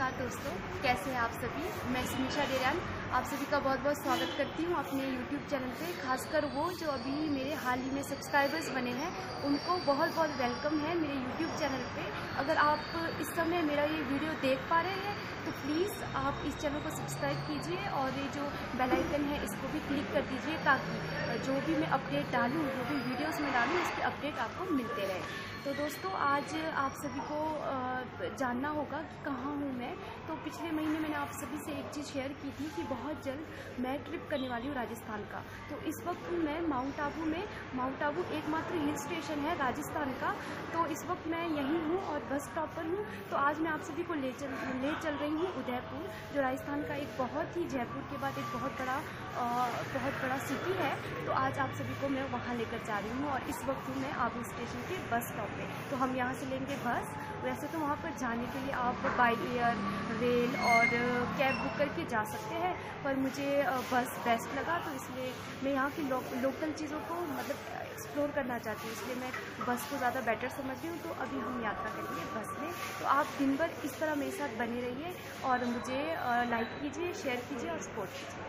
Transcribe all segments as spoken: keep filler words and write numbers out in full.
नमस्कार दोस्तों, कैसे हैं आप सभी। मैं सिंह आप सभी का बहुत बहुत स्वागत करती हूं अपने यूट्यूब चैनल पे। खासकर वो जो अभी मेरे हाल ही में सब्सक्राइबर्स बने हैं उनको बहुत बहुत वेलकम है मेरे यूट्यूब चैनल पे। अगर आप इस समय मेरा ये वीडियो देख पा रहे हैं तो प्लीज़ आप इस चैनल को सब्सक्राइब कीजिए और ये जो बेल आइकन है इसको भी क्लिक कर दीजिए ताकि जो भी मैं अपडेट डालूँ, जो भी वीडियोस में डालूँ, इसके अपडेट आपको मिलते रहे। तो दोस्तों आज आप सभी को जानना होगा कि कहाँ हूँ मैं। तो पिछले महीने मैंने आप सभी से एक चीज़ शेयर की थी कि बहुत जल्द मैं ट्रिप करने वाली हूँ राजस्थान का। तो इस वक्त मैं माउंट आबू में, माउंट आबू एकमात्र हिल स्टेशन है राजस्थान का। तो इस वक्त मैं यहीं हूँ और बस स्टॉप पर हूँ। तो आज मैं आप सभी को ले चल ले चल रही हूँ उदयपुर, जो राजस्थान का एक बहुत ही, जयपुर के बाद एक बहुत बड़ा आ, बहुत बड़ा सिटी है। तो आज आप सभी को मैं वहाँ लेकर जा रही हूँ और इस वक्त हूँ मैं आबू स्टेशन के बस स्टॉप पे। तो हम यहाँ से लेंगे बस। वैसे तो वहाँ पर जाने के लिए आप बाई एयर, रेल और कैब बुक करके जा सकते हैं, पर मुझे बस बेस्ट लगा तो इसलिए मैं यहाँ की लो, लोकल चीज़ों को मतलब एक्सप्लोर करना चाहती हूँ, इसलिए मैं बस को ज़्यादा बेटर समझती हूँ। तो अभी हम यात्रा करेंगे बस में। तो आप दिन भर इस तरह मेरे साथ बने रहिए और मुझे लाइक कीजिए, शेयर कीजिए और सपोर्ट कीजिए।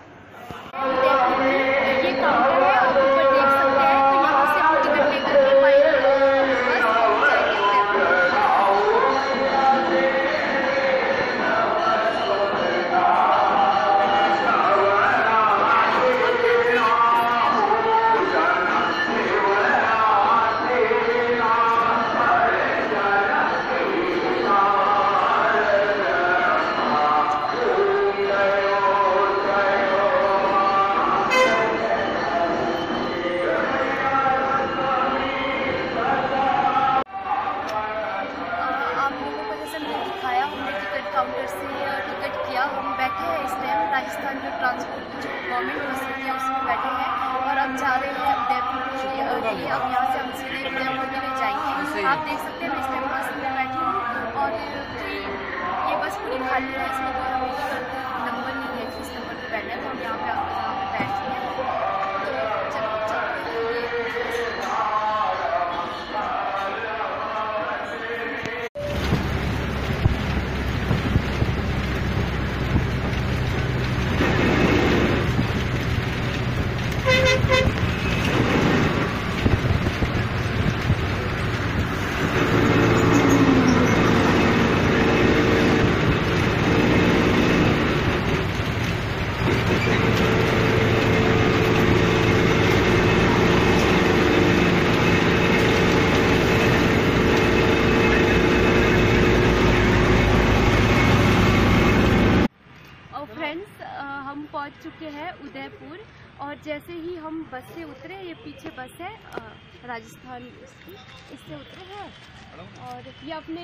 ये काउंटर है, आप ऊपर देख सकते हैं। तो यहाँ से हम टिकट लेकर के बाई काउंटर से टिकट किया। हम बैठे हैं इस टाइम राजस्थान जो ट्रांसपोर्ट जो गवर्नमेंट बस है उसमें बैठे हैं और अब जा रहे हैं उदयपुर के लिए। अब यहाँ से हम सीधे उदयपुर के लिए जाएंगे। आप देख सकते हैं मैं इस टाइम बस में बैठी हूँ और ये बस पूरी खाली है, इसमें कोई हमें नंबर नहीं है जिस नंबर पर बैठना है। तो हम यहाँ पे यहाँ पे बैठते हैं। हम पहुंच चुके हैं उदयपुर और जैसे ही हम बस से उतरे, ये पीछे बस है राजस्थान की, इससे उतरे हैं और ये अपने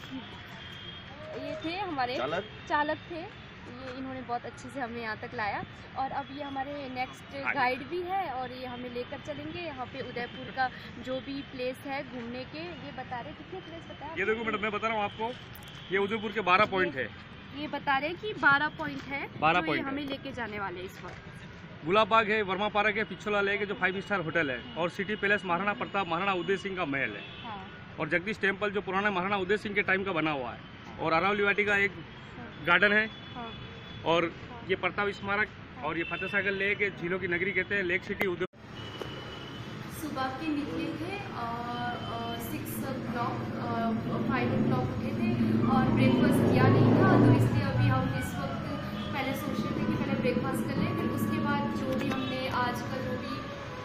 ये थे हमारे चालक चालक थे, ये इन्होंने बहुत अच्छे से हमें यहाँ तक लाया। और अब ये हमारे नेक्स्ट गाइड भी है और ये हमें लेकर चलेंगे यहाँ पे उदयपुर का जो भी प्लेस है घूमने के। ये बता रहे कितने प्लेस बताया? ये देखो मैडम, मैं बता रहा हूँ आपको, ये उदयपुर के बारह पॉइंट है। ये बता रहे कि बारह पॉइंट है, बारह तो पॉइंट हमें लेके जाने वाले इस वक्त। गुलाब बाग है, वर्मा पार्क है, पिछोला लेक है जो फाइव स्टार होटल है, और सिटी पैलेस महाराणा प्रताप महाराणा उदय सिंह का महल है। हाँ। और जगदीश टेम्पल जो पुराना महाराणा उदय सिंह के टाइम का बना हुआ है। हाँ। और अरावली वाटी का एक हाँ। गार्डन है। हाँ। और हाँ। ये प्रताप स्मारक। हाँ। और ये फतेह सागर लेक है, झीलों की नगरी कहते हैं, लेक सिटी उदय। सुबह के निकले थे six o'clock, five o'clock उठे थे और ब्रेकफास्ट किया नहीं था, तो इसलिए अभी हम इस वक्त पहले सोच रहे थे कि पहले ब्रेकफास्ट कर लें, फिर उसके बाद जो भी हमने आज का जो भी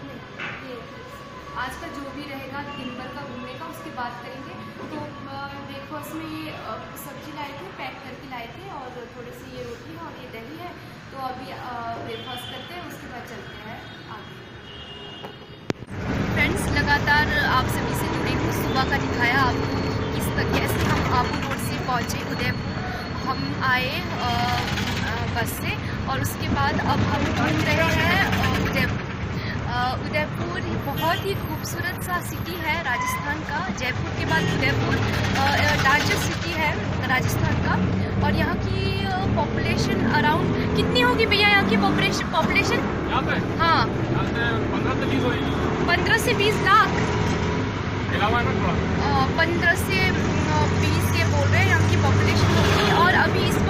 आज का जो भी रहेगा दिन भर का घूमने का उसकी बात करेंगे। तो ब्रेकफास्ट में ये सब्जी लाए थे, पैक करके लाए थे और थोड़ी सी ये रोटी है और ये दही है। तो अभी ब्रेकफास्ट करते हैं, उसके बाद चलते हैं आगे। फ्रेंड्स, लगातार आप सभी से जुड़े हुए सुबह का दिखाया आपको किस तरीके से हम आबू रोड से पहुँचे उदयपुर। हम आए आ, आ, बस से और उसके बाद अब हम घूम रहे हैं उदयपुर। उदयपुर बहुत ही खूबसूरत सा सिटी है राजस्थान का। जयपुर के बाद उदयपुर लार्जेस्ट सिटी है राजस्थान का और यहाँ की पॉपुलेशन अराउंड कितनी होगी भैया? यहाँ की पॉपुलेशन पॉपुलेशन हाँ पंद्रह से बीस लाख पंद्रह से बीस ये बोल रहे हैं यहाँ की पॉपुलेशन होगी। और अभी इस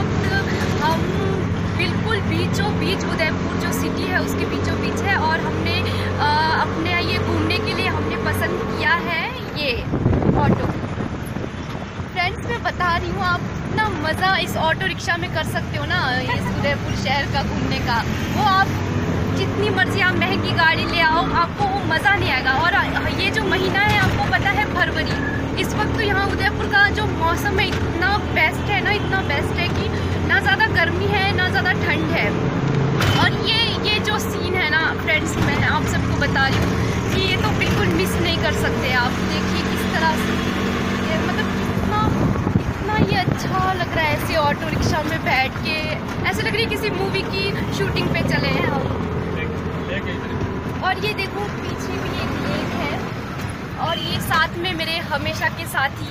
बीचों बीच उदयपुर जो सिटी है उसके बीचों बीच है, और हमने आ, अपने ये घूमने के लिए हमने पसंद किया है ये ऑटो। फ्रेंड्स मैं बता रही हूँ, आप इतना मज़ा इस ऑटो रिक्शा में कर सकते हो ना इस उदयपुर शहर का घूमने का। वो आप जितनी मर्जी आप महंगी गाड़ी ले आओ, आपको वो मज़ा नहीं आएगा। और ये जो महीना है आपको पता है फरवरी, इस वक्त तो यहाँ उदयपुर का जो मौसम है इतना बेस्ट है ना, इतना बेस्ट है कि ना ज़्यादा गर्मी है ना ज़्यादा ठंड है। और ये ये जो सीन है ना फ्रेंड्स, मैं आप सबको बता रही हूँ कि ये तो बिल्कुल मिस नहीं कर सकते आप। देखिए किस तरह से ये मतलब कितना इतना ये अच्छा लग रहा है ऐसे ऑटो रिक्शा में बैठ के, ऐसे लग रही है किसी मूवी की शूटिंग पे चले हैं हम। और ये देखो पीछे भी एक लेक है, और ये साथ में मेरे हमेशा के साथी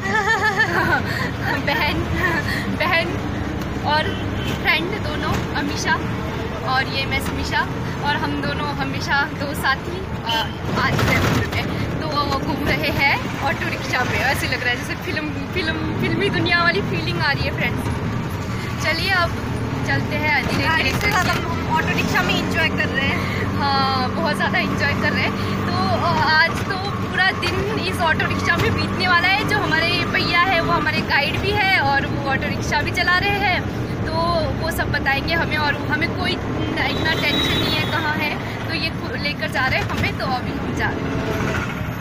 बहन बहन और फ्रेंड दोनों अमीशा, और ये मैं समीशा, और हम दोनों हमेशा दो साथी आज उदयपुर में तो वो घूम रहे हैं ऑटो रिक्शा में। ऐसे लग रहा है जैसे फिल्म फिल्म फिल्मी दुनिया वाली फीलिंग आ रही है फ्रेंड्स। चलिए अब चलते हैं धीरे धीरे, हम ऑटो रिक्शा में इंजॉय कर रहे हैं। हाँ बहुत ज़्यादा इंजॉय कर रहे हैं। तो आज तो पूरा दिन इस ऑटो रिक्शा में बीतने वाला है। जो हमारे भैया है वो हमारे गाइड भी है और वो ऑटो रिक्शा भी चला रहे हैं, तो वो सब बताएंगे हमें, और हमें कोई इतना टेंशन नहीं है कहाँ है, तो ये लेकर जा रहे हैं हमें, तो अभी हम जा रहे हैं।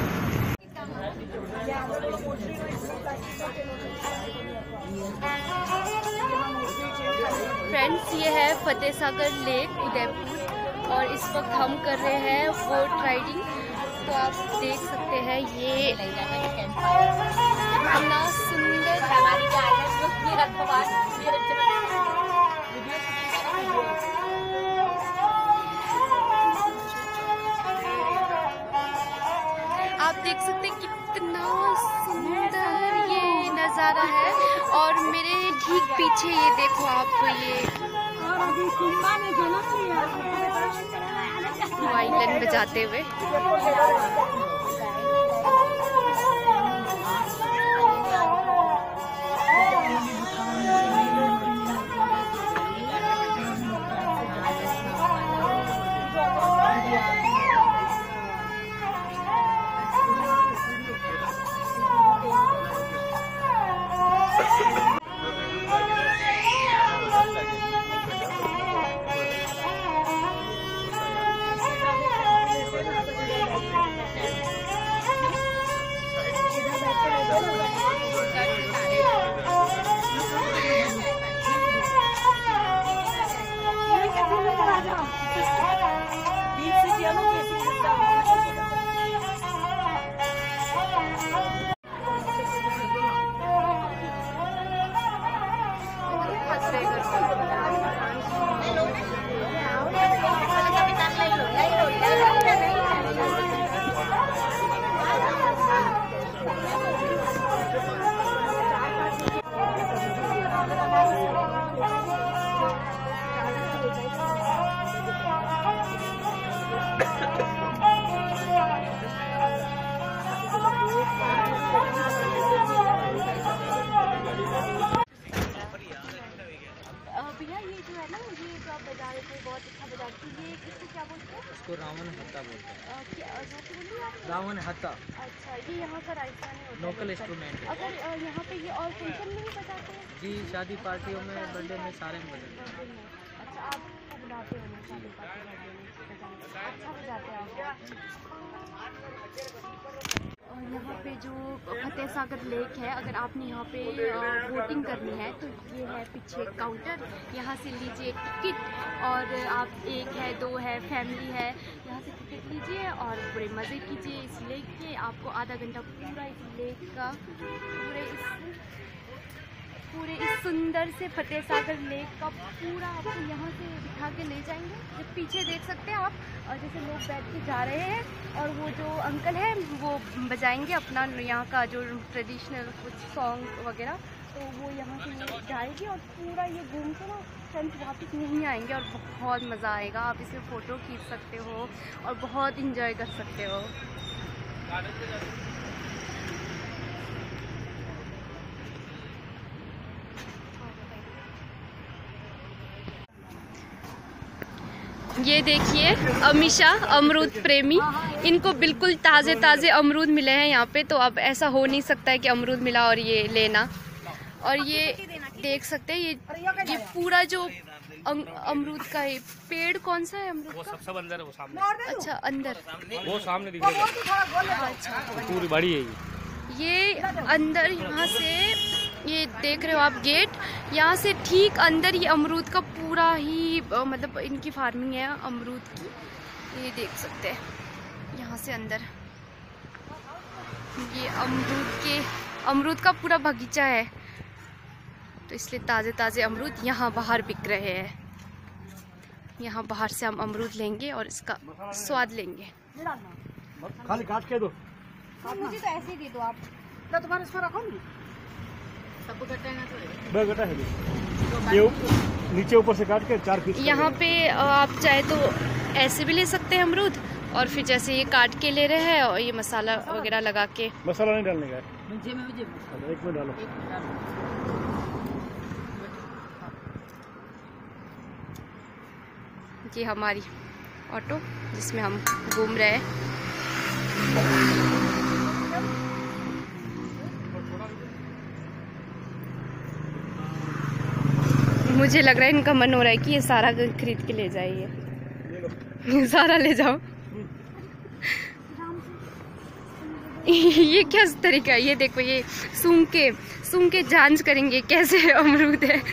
फ्रेंड्स ये है फतेह सागर लेक उदयपुर, और इस वक्त हम कर रहे हैं बोट राइडिंग। तो आप देख सकते हैं ये कितना सुंदर आप देख सकते हैं कितना सुंदर ये नज़ारा है। और मेरे ठीक पीछे ये देखो आप, ये वायलिन बजाते हुए इसको रावण हत्ता बोलते हैं। रावण हत्ता। अच्छा, ये यहाँ का राजस्थानी लोकल इंस्ट्रूमेंट। अगर यहाँ पे ये और फंक्शन में भी बजाते हैं? जी, शादी पार्टियों में, बर्थडे में, सारे में बजाते हैं। अच्छा, आप बुलाते हो शादी पार्टी में? अच्छा बजाते हैं आप। और यहाँ पे जो फतेह सागर लेक है, अगर आपने यहाँ पे बोटिंग करनी है तो ये है पीछे काउंटर, यहाँ से लीजिए टिकट, और आप एक है दो है फैमिली है, यहाँ से टिकट लीजिए और पूरे मज़े कीजिए इस लेक के। आपको आधा घंटा पूरा इस लेक का पूरे इस पूरे इस सुंदर से फतेह सागर लेक का पूरा आपको यहाँ से बिठा के ले जाएंगे। जब पीछे देख सकते हैं आप, और जैसे लोग बैठ के जा रहे हैं, और वो जो अंकल हैं वो बजाएंगे अपना यहाँ का जो ट्रेडिशनल कुछ सॉन्ग वगैरह, तो वो यहाँ से ये जाएगी और पूरा ये घूम के ना फ्रेंड्स वापस नहीं आएंगे, और बहुत मज़ा आएगा। आप इसमें फ़ोटो खींच सकते हो और बहुत इंजॉय कर सकते हो। ये देखिए अमीशा अमरूद प्रेमी, इनको बिल्कुल ताज़े ताज़े अमरूद मिले हैं यहाँ पे, तो अब ऐसा हो नहीं सकता है कि अमरूद मिला और ये लेना। और ये देख सकते हैं ये ये पूरा जो अमरूद का है पेड़, कौन सा है अमरूद वो का? सब सब अंदर है, वो सामने। अच्छा अंदर, वो सामने दिख रहा है। अच्छा पूरी बड़ी है ये। ये अंदर, यहाँ से ये देख रहे हो आप गेट, यहाँ से ठीक अंदर ये अमरूद का पूरा ही मतलब इनकी फार्मिंग है अमरूद की, ये देख सकते हैं यहाँ से अंदर ये अमरूद के अमरूद का पूरा बगीचा है, तो इसलिए ताज़े ताज़े अमरूद यहाँ बाहर बिक रहे हैं। यहाँ बाहर से हम अमरूद लेंगे और इसका स्वाद लेंगे। खाली काट के दो, मुझे तो ऐसे ही दे दो आप, तो तुम्हारे इसको रखो नहीं, सब गट्टा है ना, तो गट्टा है ये नीचे ऊपर से काट के चार पीस। यहाँ पे आप चाहे तो ऐसे भी ले सकते हैं अमरूद, और फिर जैसे ये काट के ले रहे हैं और ये मसाला वगैरह लगा के। मसाला नहीं डालने का है, एक में डालो। ये हमारी ऑटो जिसमें हम घूम रहे हैं। मुझे लग रहा है इनका मन हो रहा है कि ये सारा खरीद के ले जाइए, सारा ले जाओ। ये क्या तरीका है? ये देखो, ये सूंघ के सूंघ के जांच करेंगे कैसे अमरूद है।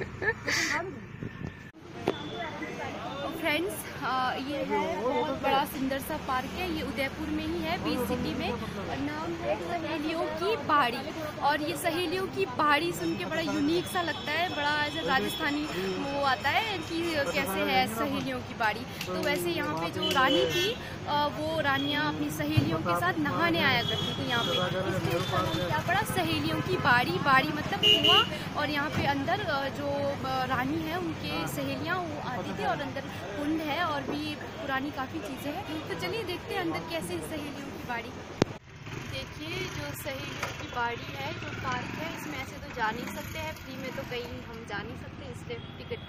फ्रेंड्स, ये है बहुत बड़ा सुंदर सा पार्क है, ये उदयपुर में ही है, बीच सिटी में, और नाम है सहेलियों की बाड़ी। और ये सहेलियों की बाड़ी सुन के बड़ा यूनिक सा लगता है, बड़ा ऐसा राजस्थानी वो आता है कि कैसे है सहेलियों की बाड़ी। तो वैसे यहाँ पे जो रानी थी वो रानियाँ अपनी सहेलियों के साथ नहाने आया करती थी यहाँ पे, इसलिए इसका नाम क्या पड़ा, सहेलियों की बाड़ी। बाड़ी मतलब कुआं, और यहाँ पे अंदर जो रानी है उनके सहेलियाँ वो आती थी, और अंदर कुंड है और भी पुरानी काफ़ी चीज़ें हैं। तो चलिए देखते हैं अंदर कैसे सहेलियों की बाड़ी। देखिए जो सहेलियों की बाड़ी है, जो पार्क है, इसमें ऐसे तो जा नहीं सकते हैं, फ्री में तो कहीं हम जा नहीं सकते, इसलिए टिकट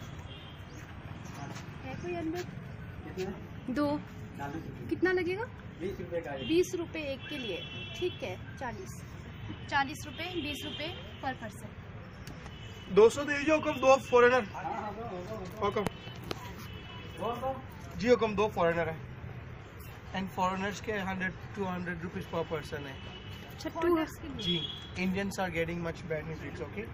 है। कोई अंदर दो कितना लगेगा? बीस रुपए का, बीस रुपये एक के लिए, ठीक है। चालीस चालीस रुपये बीस रुपये पर पर्सन। दो सौ दीजिए हुकम, दो फॉरेनर हुकम जी, हुकम दो फॉरेनर है, एंड फॉरेनर्स के हंड्रेड टू हंड्रेड रुपीज पर पर्सन है। अच्छा जी, Indians are getting much benefits. Okay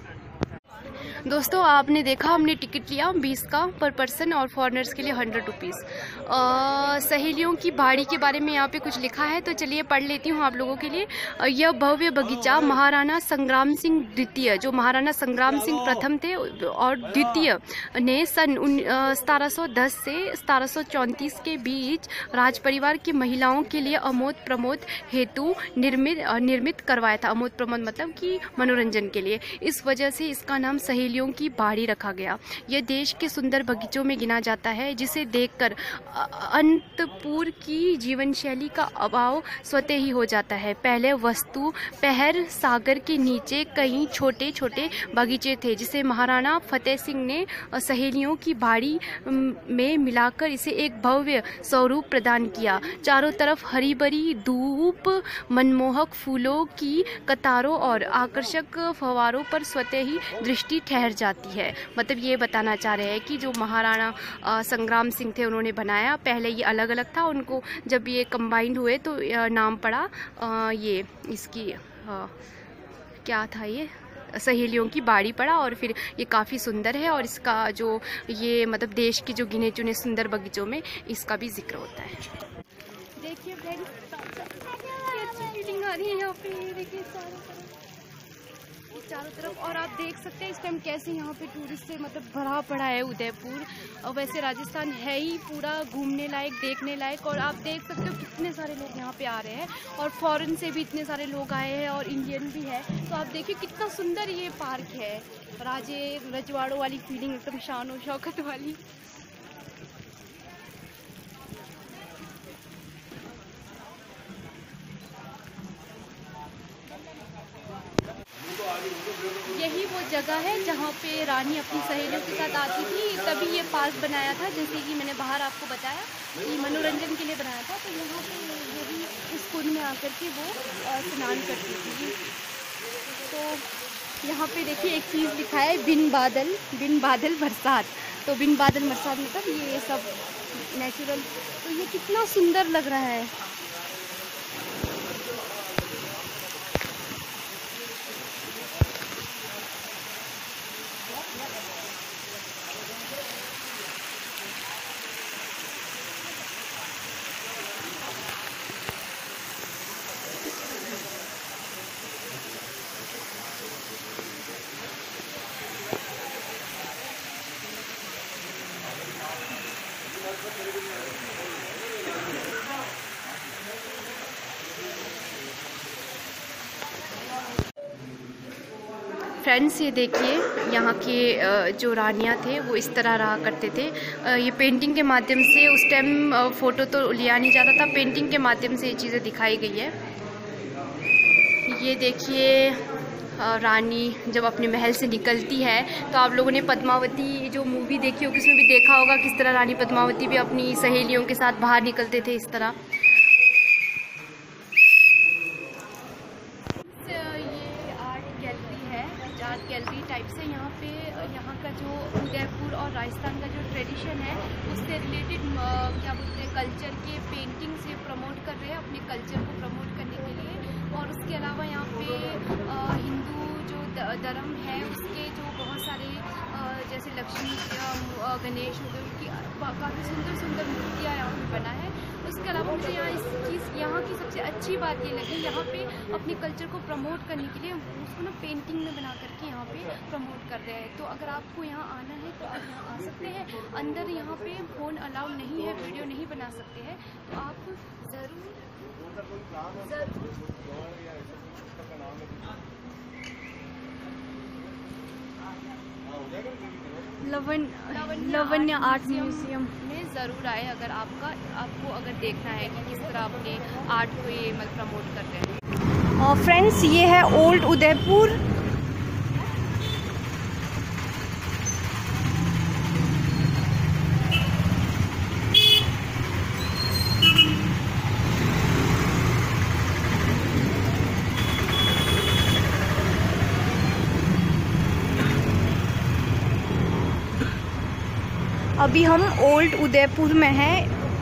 दोस्तों, आपने देखा हमने टिकट लिया बीस का पर पर्सन, और फॉरेनर्स के लिए हंड्रेड रुपीज़। सहेलियों की बाड़ी के बारे में यहाँ पे कुछ लिखा है, तो चलिए पढ़ लेती हूँ आप लोगों के लिए। यह भव्य बगीचा महाराणा संग्राम सिंह द्वितीय, जो महाराणा संग्राम सिंह प्रथम थे और द्वितीय ने सन सतारह सौ दस से सतारह सौ चौंतीस के बीच राज परिवार की महिलाओं के लिए अमोद प्रमोद हेतु निर्मित निर्मित करवाया था। अमोद प्रमोद मतलब कि मनोरंजन के लिए। इस वजह से इसका नाम सहेलियों की बाड़ी रखा गया। यह देश के सुंदर बगीचों में गिना जाता है, जिसे देखकर अंतपुर की जीवन शैली का अभाव स्वतः ही हो जाता है। पहले वस्तु पहर सागर के नीचे कई छोटे छोटे बगीचे थे, जिसे महाराणा फतेह सिंह ने सहेलियों की बाड़ी में मिलाकर इसे एक भव्य स्वरूप प्रदान किया। चारों तरफ हरी भरी धूप, मनमोहक फूलों की कतारों और आकर्षक फव्वारों पर स्वतः ही दृष्टि ठहर जाती है। मतलब ये बताना चाह रहे हैं कि जो महाराणा संग्राम सिंह थे उन्होंने बनाया, पहले ये अलग अलग था, उनको जब ये कंबाइंड हुए तो नाम पड़ा ये इसकी क्या था, ये सहेलियों की बाड़ी पड़ा, और फिर ये काफ़ी सुंदर है। और इसका जो ये मतलब देश के जो गिने चुने सुंदर बगीचों में इसका भी जिक्र होता है। देखिए फ्रेंड्स, फीलिंग आ रही है यहाँ पे, देखिए चारों तरफ चारों तरफ और आप देख सकते हैं इस टाइम कैसे यहाँ पे टूरिस्ट से मतलब भरा पड़ा है उदयपुर। और वैसे राजस्थान है ही पूरा घूमने लायक, देखने लायक, और आप देख सकते हो कितने सारे लोग यहाँ पे आ रहे हैं, और फॉरेन से भी इतने सारे लोग आए हैं, और इंडियन भी है। तो आप देखिए कितना सुंदर ये पार्क है, राजे रजवाड़ों वाली फीलिंग, एकदम शान और शौकत वाली। यही वो जगह है जहाँ पे रानी अपनी सहेलियों के साथ आती थी, तभी ये पार्क बनाया था, जैसे कि मैंने बाहर आपको बताया कि मनोरंजन के लिए बनाया था। तो यहाँ पे यही इस कुंड में आकर के वो स्नान करती थी। तो यहाँ पे देखिए एक चीज़ लिखा है, बिन बादल बिन बादल बरसात। तो बिन बादल बरसात मतलब ये सब नेचुरल। तो ये कितना सुंदर लग रहा है। फ्रेंड्स ये देखिए यहाँ के जो रानियाँ थे वो इस तरह रहा करते थे। ये पेंटिंग के माध्यम से, उस टाइम फ़ोटो तो लिया नहीं जाता था, पेंटिंग के माध्यम से ये चीज़ें दिखाई गई है। ये देखिए रानी जब अपने महल से निकलती है, तो आप लोगों ने पद्मावती जो मूवी देखी होगी उसमें भी देखा होगा किस तरह रानी पद्मावती भी अपनी सहेलियों के साथ बाहर निकलते थे इस तरह। आर्ट गैलरी टाइप से यहाँ पे यहाँ का जो उदयपुर और राजस्थान का जो ट्रेडिशन है उससे रिलेटेड क्या बोलते हैं कल्चर के पेंटिंग से प्रमोट कर रहे हैं, अपने कल्चर को प्रमोट करने के लिए। और उसके अलावा यहाँ पे हिंदू जो धर्म है उसके जो बहुत सारे जैसे लक्ष्मी गणेश हो गए, उनकी काफ़ी सुंदर सुंदर मूर्तियाँ यहाँ पे बना है। उसके अलावा मुझे यहाँ इस चीज़ यहाँ की सबसे अच्छी बात ये लगी, यहाँ पे अपने कल्चर को प्रमोट करने के लिए उसको ना पेंटिंग में बना करके यहाँ पे प्रमोट कर रहे हैं। तो अगर आपको यहाँ आना है तो आप यहाँ आ सकते हैं। अंदर यहाँ पे फ़ोन अलाउ नहीं है, वीडियो नहीं बना सकते हैं, तो आप ज़रूर ज़रूर लवन्य आर्ट म्यूजियम में ज़रूर आए, अगर आपका आपको अगर देखना है कि किस तरह अपने आर्ट को ये मतलब प्रमोट कर रहे हैं। फ्रेंड्स ये है ओल्ड उदयपुर। अभी हम ओल्ड उदयपुर में हैं।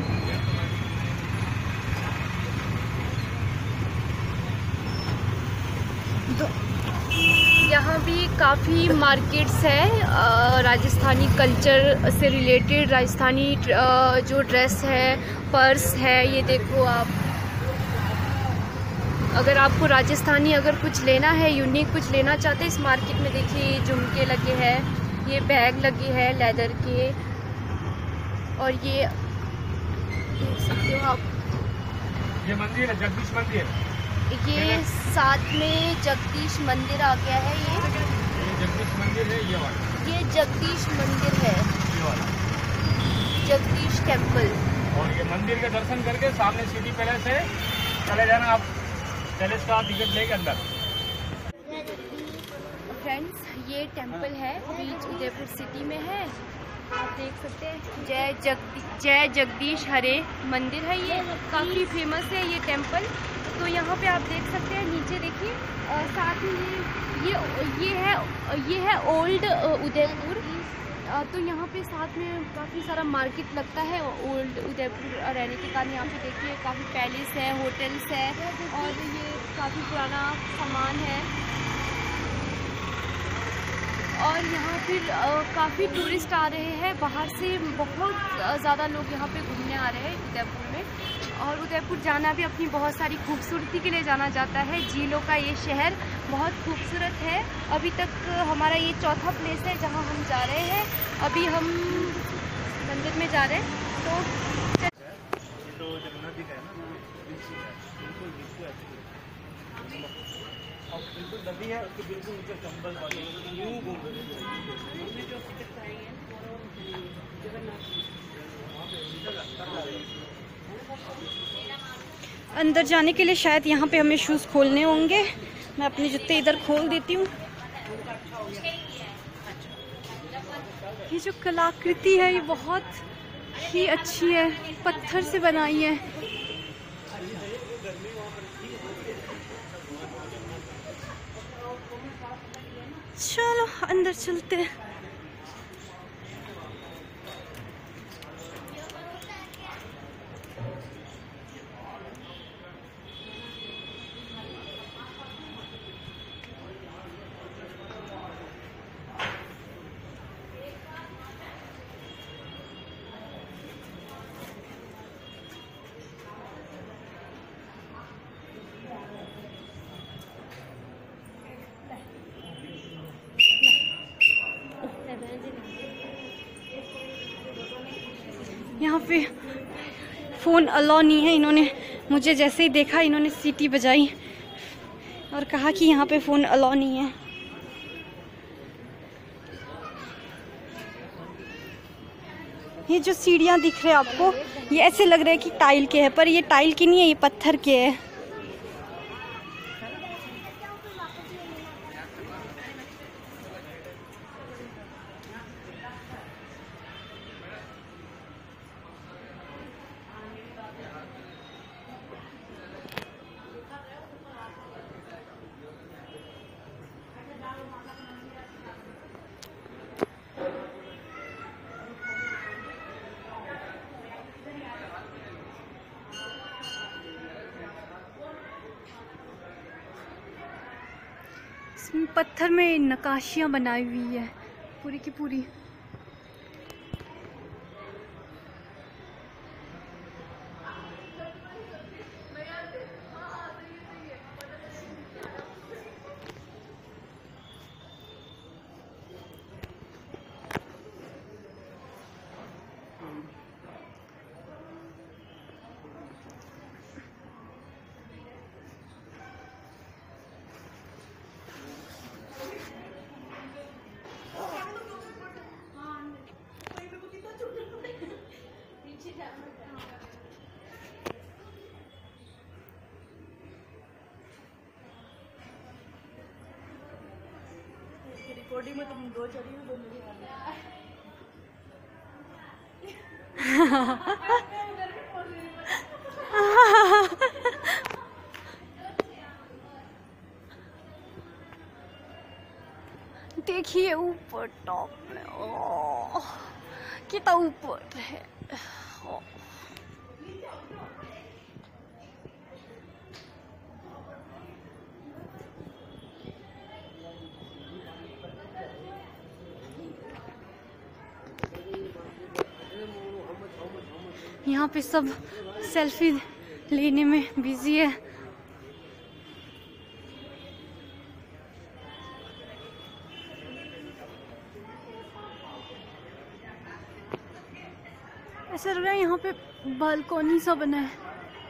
यहाँ भी काफ़ी मार्केट्स है राजस्थानी कल्चर से रिलेटेड, राजस्थानी जो ड्रेस है, पर्स है, ये देखो आप। अगर आपको राजस्थानी अगर कुछ लेना है, यूनिक कुछ लेना चाहते हैं, इस मार्केट में देखिए झुमके लगे हैं, ये बैग लगे हैं लेदर के, और ये देख सकते हो आप, ये मंदिर है जगदीश मंदिर। ये साथ में जगदीश मंदिर आ गया है। ये ये जगदीश मंदिर है, ये वाला ये जगदीश मंदिर है, ये वाला जगदीश टेम्पल। और ये मंदिर के दर्शन करके सामने सिटी पैलेस है, चले जाना आप, पैलेस का टिकट लेके अंदर। फ्रेंड्स ये टेम्पल है, बीच उदयपुर सिटी में है, आप देख सकते हैं। जय जगदी जय जगदीश हरे मंदिर है, ये काफ़ी फेमस है ये टेम्पल। तो यहाँ पे आप देख सकते हैं, नीचे देखिए, साथ ही ये ये ये है ये है ओल्ड उदयपुर। तो यहाँ पे साथ में काफ़ी सारा मार्केट लगता है ओल्ड उदयपुर रहने के कारण। यहाँ पे देखिए काफ़ी पैलेस है, होटल्स है, और ये काफ़ी पुराना सामान है। और यहाँ फिर काफ़ी टूरिस्ट आ रहे हैं बाहर से, बहुत ज़्यादा लोग यहाँ पे घूमने आ रहे हैं उदयपुर में। और उदयपुर जाना भी अपनी बहुत सारी खूबसूरती के लिए जाना जाता है। झीलों का ये शहर बहुत खूबसूरत है। अभी तक हमारा ये चौथा प्लेस है जहाँ हम जा रहे हैं। अभी हम मंदिर में जा रहे हैं। तो बिल्कुल नदी है, उसके बिल्कुल नीचे चंबल वाले यूं घूम रहे अंदर जाने के लिए शायद यहाँ पे हमें शूज़ खोलने होंगे। मैं अपने जूते इधर खोल देती हूँ। ये जो कलाकृति है ये बहुत ही अच्छी है, पत्थर से बनाई है। चलो अंदर चलते हैं। यहाँ पे फ़ोन अलाउ नहीं है। इन्होंने मुझे जैसे ही देखा इन्होंने सीटी बजाई और कहा कि यहाँ पे फ़ोन अलाउ नहीं है। ये जो सीढ़ियाँ दिख रहे हैं आपको, ये ऐसे लग रहा है कि टाइल के हैं, पर ये टाइल के नहीं है, ये पत्थर के है। इसमें पत्थर में नक्काशियाँ बनाई हुई है पूरी की पूरी। रिकॉर्डिंग में तुम दो चढ़ी हो, दो मेरी वाली। देखिए ऊपर टॉप में, ओह कितना ऊपर है। ओ। यहाँ पे सब सेल्फी लेने में बिजी है। ऐसा लग रहा है यहाँ पे बालकनी सा बना है।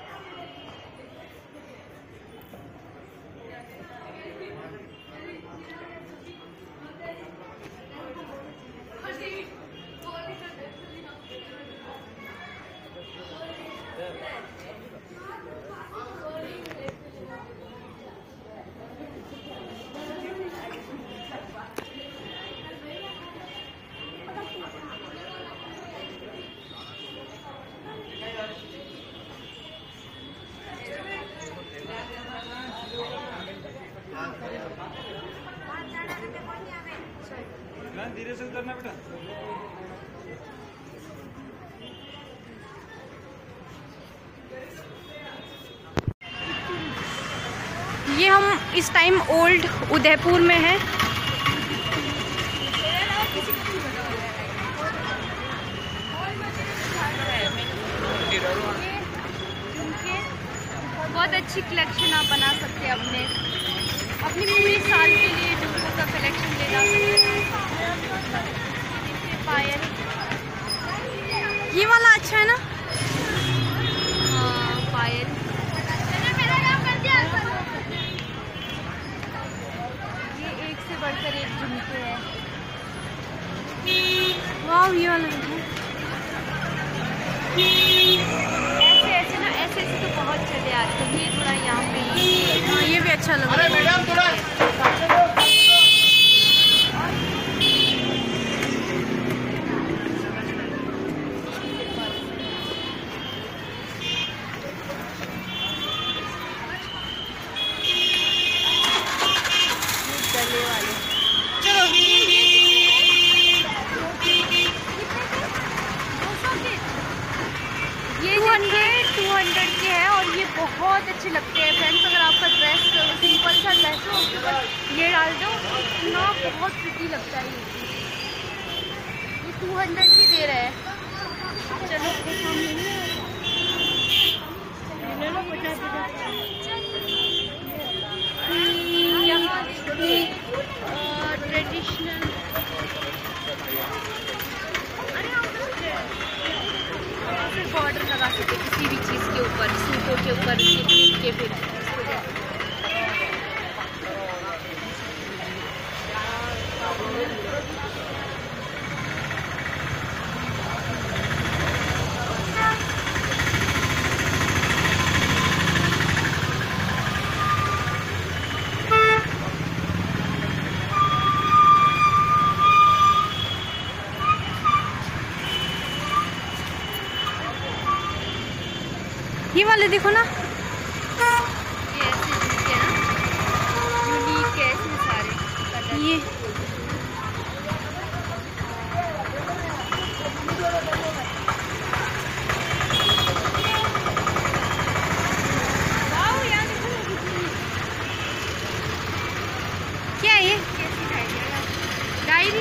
धीरे से उतरना बेटा। ये हम इस टाइम ओल्ड उदयपुर में हैं। बहुत अच्छी कलेक्शन आप बना सकते हैं अपने अपनी पूरी साल के लिए झुमकों का कलेक्शन ले जा सकते हैं। पायल ये वाला अच्छा है ना? हाँ पायल। ये एक से बढ़कर एक झुमके है। वाह ये वाला ऐसे ऐसे ना ऐसे ऐसे तो बहुत चले आते हैं। ये थोड़ा यहाँ पे, हाँ ये भी अच्छा लग रहा है। ये डाल दो ना, बहुत प्रिटी लगता है ये ये टू हंड्रेड की दे रहे हैं। चलो यहाँ ट्रेडिशनल फिर बॉर्डर लगा सकते किसी भी चीज़ के ऊपर, सूटों के ऊपर के फिर ये वाले देखो ना, ये ऐसे जूते हैं ना, यूनिक है इसमें सारे कलर। ये क्या है ये? कैसी डायरी है? डायरी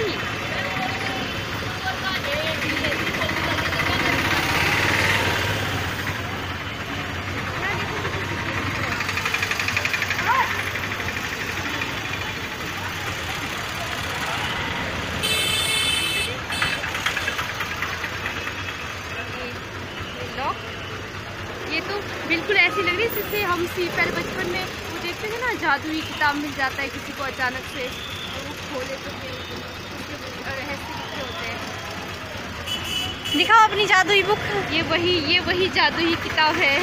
ये तो बिल्कुल ऐसी लग रही है जिससे हम सी पहले बचपन में वो देखते थे ना, जादुई किताब मिल जाता है किसी को अचानक से, और वो खोले तो फिर उसके रहस्य लिखे होते हैं। दिखाओ अपनी जादुई बुक। ये वही ये वही जादुई किताब है।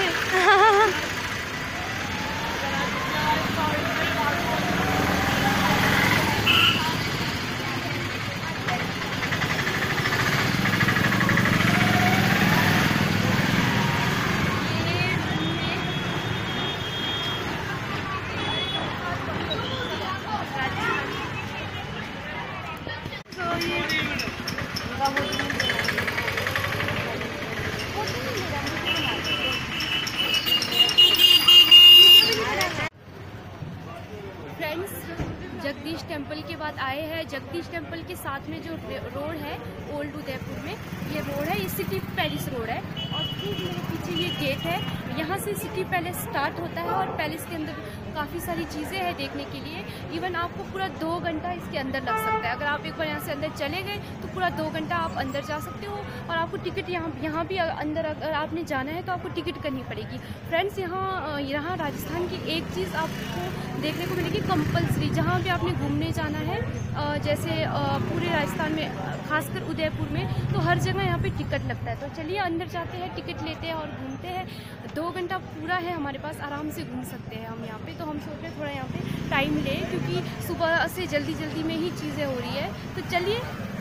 फ्रेंड्स, जगदीश टेम्पल के बाद आए हैं। जगदीश टेम्पल के साथ में जो रोड है ओल्ड उदयपुर में, ये रोड है, ये सिटी पैलेस रोड है। और फिर मेरे पीछे ये गेट है, यहाँ से सिटी पैलेस स्टार्ट होता है और पैलेस के अंदर काफ़ी सारी चीज़ें हैं देखने के लिए। इवन आपको पूरा दो घंटा इसके अंदर लग सकता है। अगर आप एक बार यहाँ से अंदर चले गए तो पूरा दो घंटा आप अंदर जा सकते हो। और आपको टिकट यहाँ यहाँ भी अंदर अगर आपने जाना है तो आपको टिकट करनी पड़ेगी। फ्रेंड्स, यहाँ यहाँ राजस्थान की एक चीज़ आपको देखने को मिलेगी कंपल्सरी, जहाँ भी आपने घूमने जाना है, जैसे पूरे राजस्थान में खासकर उदयपुर में, तो हर जगह यहाँ पे टिकट लगता है। तो चलिए अंदर जाते हैं, टिकट लेते हैं और घूमते हैं। दो घंटा पूरा है हमारे पास, आराम से घूम सकते हैं हम यहाँ पे। तो हम सोच रहे हैं थोड़ा यहाँ पे टाइम ले, क्योंकि सुबह से जल्दी जल्दी में ही चीज़ें हो रही है। तो चलिए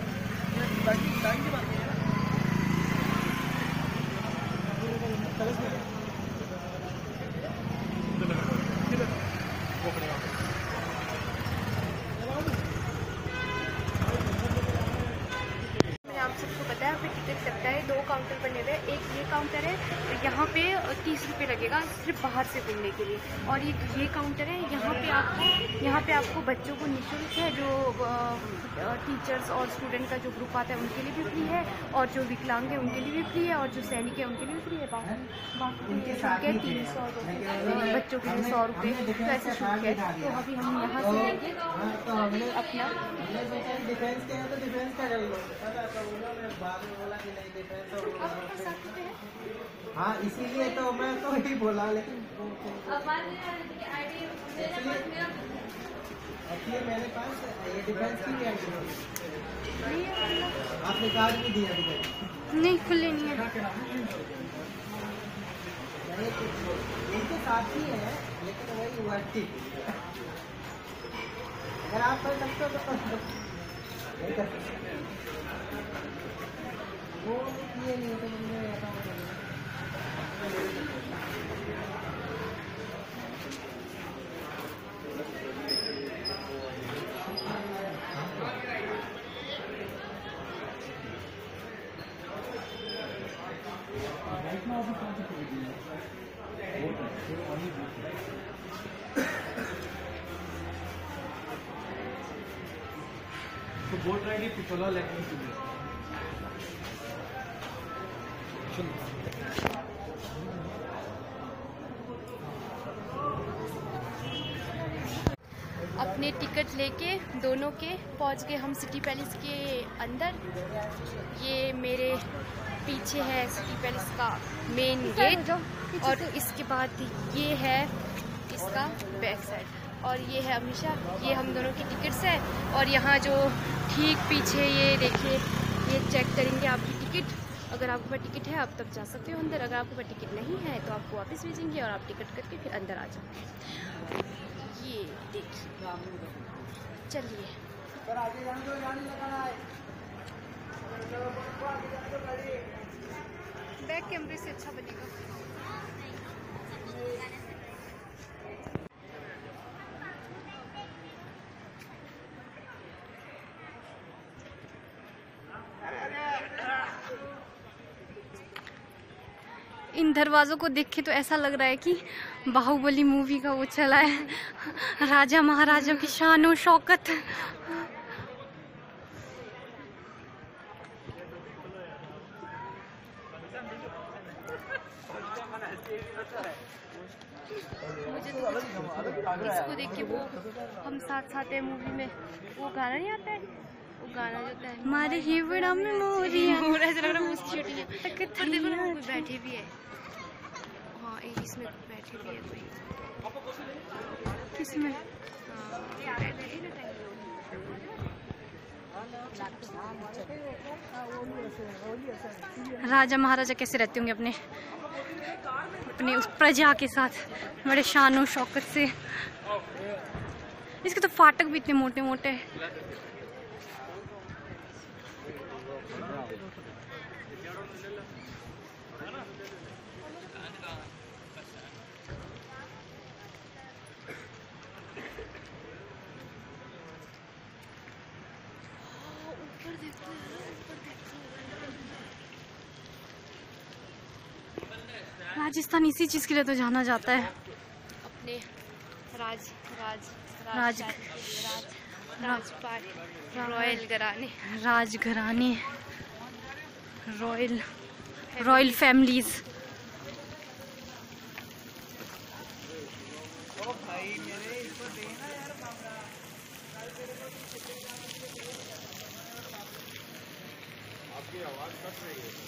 आप सबको पता है, फिर टिकट लगता है। दो काउंटर बने हुए हैं, एक ये काउंटर है, यहाँ पे तीस रुपये लगेगा सिर्फ बाहर से घूमने के लिए। और ये ये काउंटर है, यहाँ पे आपको यहाँ पे आपको बच्चों को निःशुल्क है, जो टीचर्स और स्टूडेंट का जो ग्रुप आता है उनके लिए भी फ्री है, और जो विकलांग है उनके लिए भी फ्री है, और जो सैनिक है उनके लिए भी फ्री है। बाकी बाकी शुल्क है तीन सौ, बच्चों के लिए सौ रुपये, तो ऐसे शुल्क है। तो अभी हम यहाँ से लेंगे अपना हाँ, इसीलिए तो मैं तो ही बोला, लेकिन एक्चुअली मेरे पास ये डिफेंस की भी आईडी आपने कार्ड भी दिया डिफेंस नहीं, खुले नहीं है। इनके साथ ही है, लेकिन वही हुआ ठीक। अगर आप कर सकते हो तो नहीं कर सकते, वो ये नहीं तो मुझे बोट राइड पिछोला लेक में चले अपने टिकट लेके दोनों के पहुंच गए हम सिटी पैलेस के अंदर। ये मेरे पीछे है सिटी पैलेस का मेन गेट और इसके बाद ये है इसका बैक साइड और ये है हमेशा ये हम दोनों की टिकट्स है। और यहाँ जो ठीक पीछे ये देखिए ये चेक करेंगे आपकी टिकट। अगर आपके पास टिकट है आप तब जा सकते हो अंदर, अगर आपके पास टिकट नहीं है तो आपको वापस भेजेंगे और आप टिकट करके फिर अंदर आ जाओ। ये देखिए, चलिए बैक कैमरे से अच्छा बनेगा। इन दरवाज़ों को देख के तो ऐसा लग रहा है कि बाहुबली मूवी का वो चला है, राजा महाराजा की शान और शौकत। मुझे तो इसको देख के वो हम साथ साथ है मूवी में वो गाना नहीं आता है, वो गाना जो होता है हमारे हिवड़ा में मोरिया मोर, ऐसा लग रहा है उसकी छोटी है। पर देखो ना कोई बैठे भी है, हाँ इसमें बैठे भी है कोई, किसमें हाँ बैठे ही ना। राजा महाराजा कैसे रहते होंगे अपने अपने उस प्रजा के साथ, बड़े शान और शौकत से। इसके तो फाटक भी इतने मोटे मोटे हैं। राजस्थान इसी चीज के लिए तो जाना जाता है, अपने राज राज राज राज राजपाट रॉयल घराने राजघराने रॉयल रॉयल फैमिलीज। आपकी आवाज कट रही है।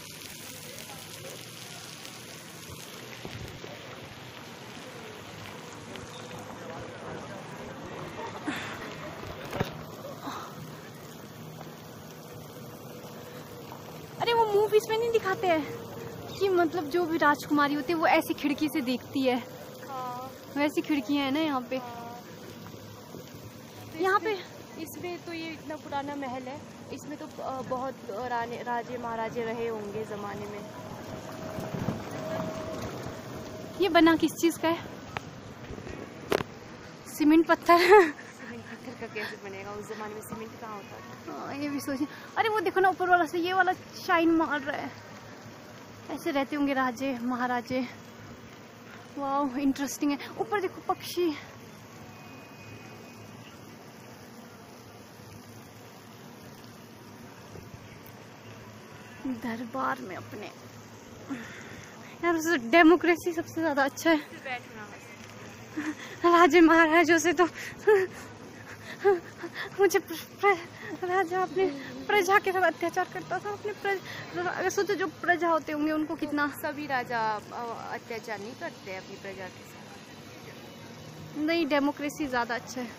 अरे वो मूवीज में नहीं दिखाते हैं कि मतलब जो भी राजकुमारी होती है वो ऐसी खिड़की से देखती है, वैसी खिड़कियां है ना यहाँ पे। तो यहाँ पे इसमें तो ये इतना पुराना महल है, इसमें तो बहुत राने राजे महाराजे रहे होंगे जमाने में। ये बना किस चीज का है? सीमेंट पत्थर सीमेंट पत्थर का कैसे बनेगा, उस जमाने में सीमेंट कहाँ होता था। हाँ ये भी सोचिए। अरे वो देखो ना ऊपर वाला से ये वाला शाइन मार रहा है, ऐसे रहते होंगे राजे महाराजे। वाह इंटरेस्टिंग है। ऊपर देखो पक्षी, दरबार में अपने यार डेमोक्रेसी सबसे ज्यादा अच्छा है। राजे महाराजों से तो मुझे राजा अपने प्रजा के साथ अत्याचार करता था। अपने प्रजा अगर सोचो जो प्रजा होते होंगे उनको कितना, सभी राजा अत्याचार नहीं करते हैं अपनी प्रजा के साथ। नहीं डेमोक्रेसी ज्यादा अच्छा है।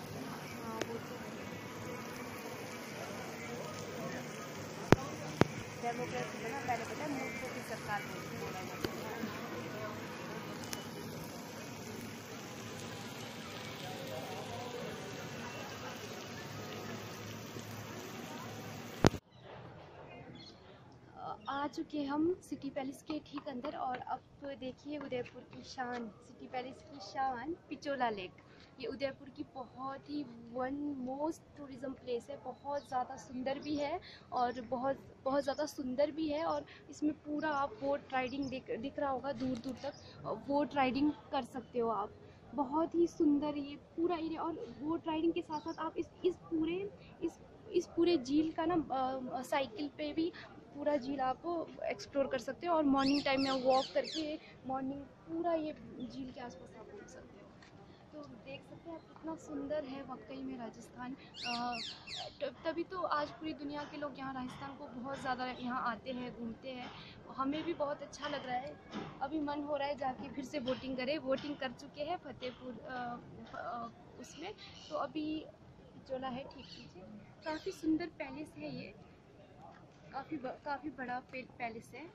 डेमोक्रेसी में ना पहले पता है मूर्खों की सरकार बोला जाता है। आ चुके हम सिटी पैलेस के ठीक अंदर और अब देखिए उदयपुर की शान, सिटी पैलेस की शान पिचोला लेक। ये उदयपुर की बहुत ही वन मोस्ट टूरिज़म प्लेस है, बहुत ज़्यादा सुंदर भी है और बहुत बहुत ज़्यादा सुंदर भी है। और इसमें पूरा आप बोट राइडिंग दिख दिख रहा होगा दूर दूर तक, बोट राइडिंग कर सकते हो आप। बहुत ही सुंदर ये पूरा एरिया, और बोट राइडिंग के साथ साथ आप इस इस पूरे इस इस पूरे झील का ना साइकिल पे भी पूरा झील आप एक्सप्लोर कर सकते हो, और मॉर्निंग टाइम में वॉक करके मॉर्निंग पूरा ये झील के आसपास आप घूम सकते हो। तो देख सकते हैं आप कितना सुंदर है वाकई में राजस्थान। तभी तो आज पूरी दुनिया के लोग यहाँ राजस्थान को बहुत ज़्यादा यहाँ आते हैं, घूमते हैं। हमें भी बहुत अच्छा लग रहा है। अभी मन हो रहा है जाके फिर से बोटिंग करें। बोटिंग कर चुके हैं फतेहपुर उसमें, तो अभी चोला है ठीक पीछे। काफ़ी सुंदर पैलेस है ये, काफ़ी काफ़ी बड़ा पैलेस है।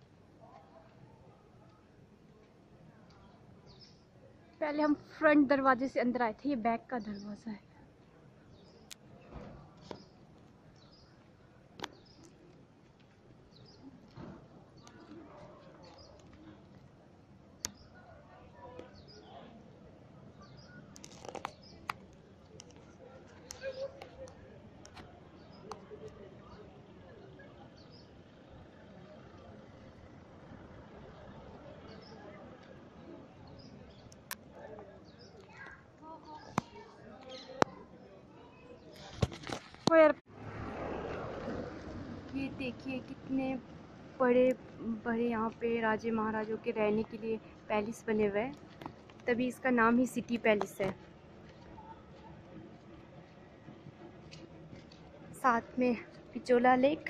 पहले हम फ्रंट दरवाजे से अंदर आए थे, ये बैक का दरवाज़ा है। ये देखिए कितने बड़े बड़े यहाँ पे राजे महाराजों के रहने के लिए पैलेस बने हुए हैं, तभी इसका नाम ही सिटी पैलेस है। साथ में पिचोला लेक,